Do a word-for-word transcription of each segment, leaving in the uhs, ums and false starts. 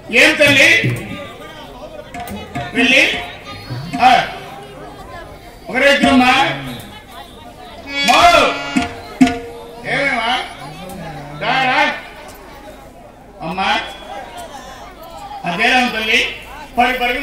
ఏం తల్లి వెళ్ళి ఒకరే అమ్మా ఏమేమా అమ్మా అదేరా తల్లి పడి పడి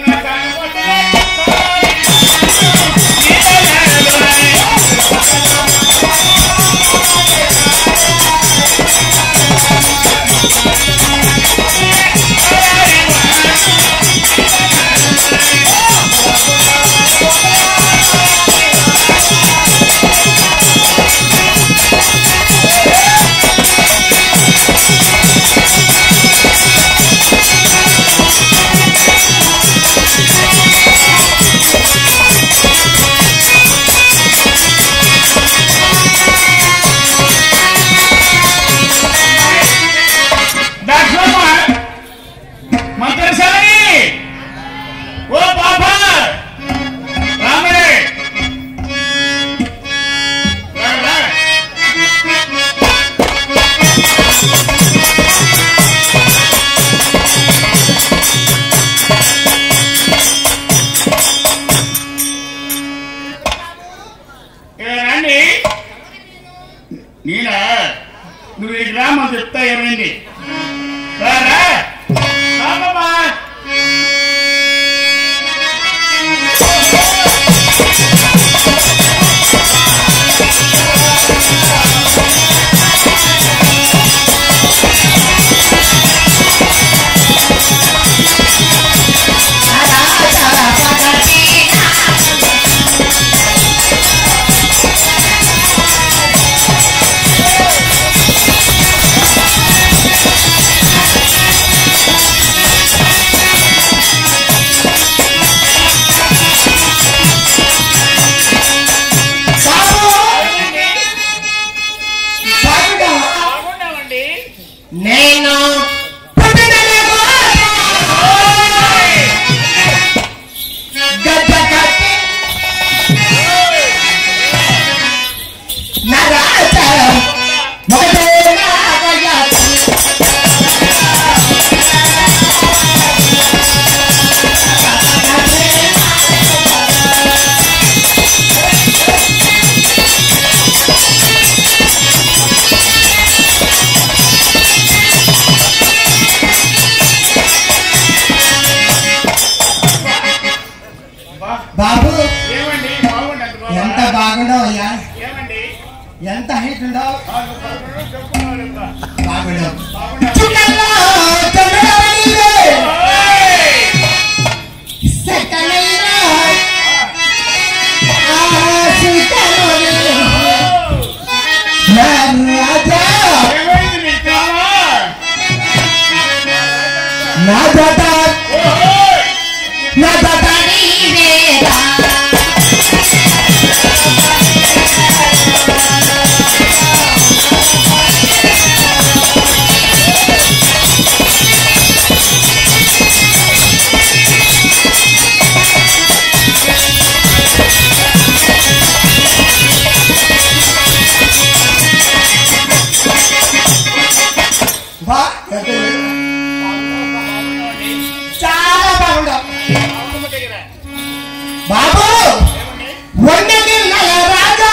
నేనా నువ్వు ఈ గ్రామం చెప్తా ఏమైంది నేను బాబు ఎంత బాగుండవు అయ్యా ఎంత హైట్ ఉండవు బాగుండవు నా జత నా జత చాలా బాగుండవు బాబు రాజా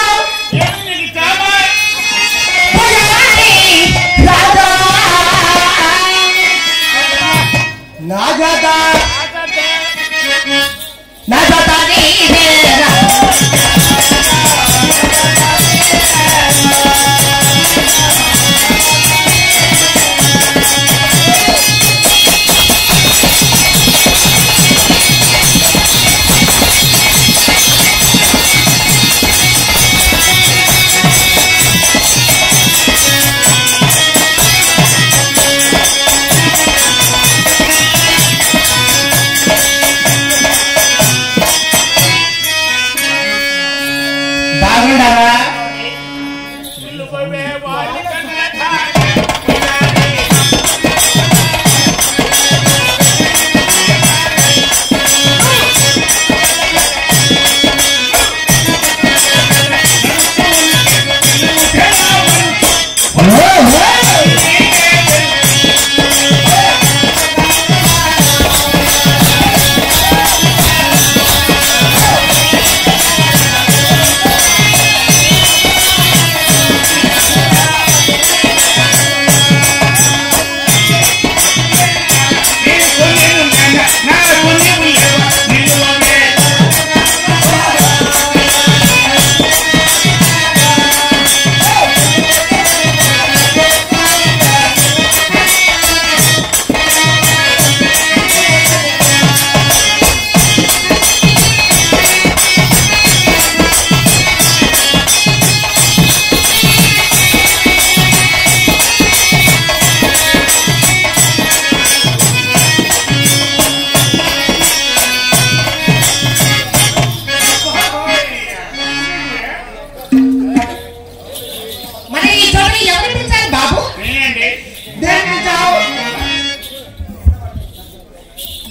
రాజా నా జత నా జత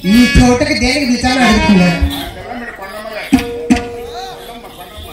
ఈ చోటకి దేనికి పిలిచాను అడుగుతున్నారు. తెల్లమిడి కొండమ్మలే. కొండమ్మ, కొండమ్మ.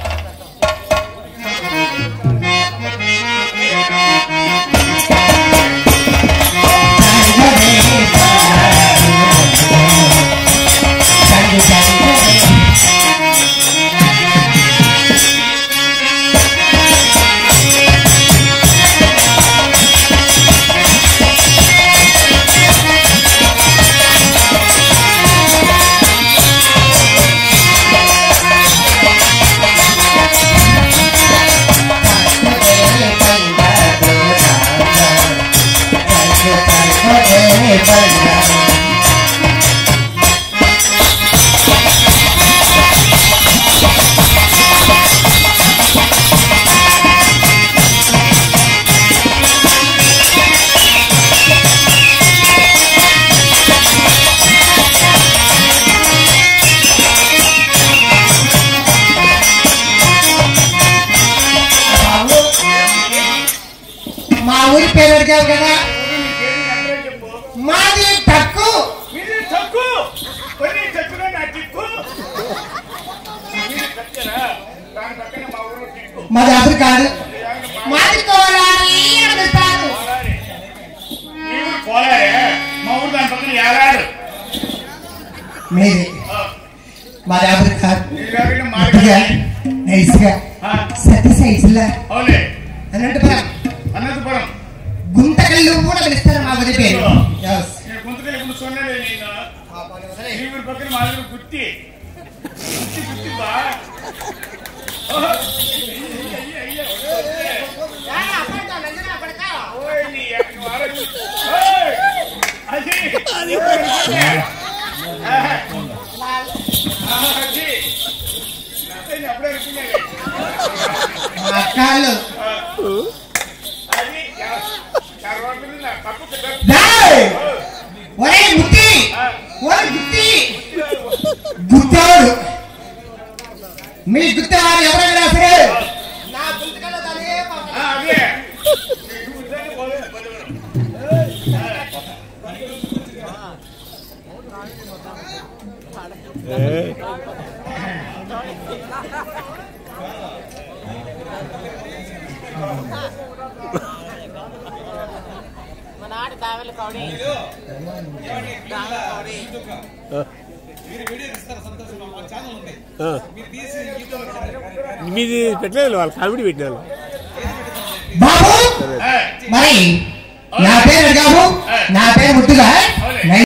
మా ఊరి పేరు అడిగావు కదా, ఊరు నీ పేరు ఎక్కడో చెప్పు. మాది తక్కు. మీది తక్కు. కొన్ని తక్కువలో నా టిక్కు. మీది తక్కువరా? దాని పక్కన మా ఊరు టిక్కు. మాది అసలు కాదు, మాది కోలారి అని పిలుస్తారు. పోలారే. మీ ఊరు పోలారే? మా ఊరు దాని పక్కన ఏలాడు. మీది ఆ, మాది అసలు కాదు. నీ దగ్గర మా గట్టిగా నైస్గా ఆ, సత్య సైజులా అవులే. అనంతపురం అనంతపురం. గుంతకల్లు కూడా పిలుస్తారు మా ఊరి పేరు. Yes. నేను గుంతకలు ఇప్పుడు చూడలేదు నేను. నీ ఊరి పక్కన మా ఊరు గుత్తి. గుత్తి గుత్తి బా. ఓహో. అయ్య, అయ్య, అయ్య. ఓయ్, నీ ఎక్కడ వాడు? ఓయ్, అది. ఆహా. ఆహా, అది. నేను అప్పుడే అనుకున్నాను. మా అక్కలు ఆ, అది తర్వాత నా తప్పు కదా. డేయ్! ఒరే గుత్తి, ఒరే గుత్తి, గుత్తాడు మీ గుత్తాడు ఎవరైనా సరే నా గుంతకల్లో తనే ఆ, అదే. నీకు ఉద్యోగం పోలేదు, పోలేదు. మనాడి దావెల కౌడి దావెల కౌడి మీది పెట్టలేదు వాళ్ళు కామెడీ పెట్టినారు. బాబు ఆ, మరి నా పేరు అడిగావు, నా పేరు ముట్టుగా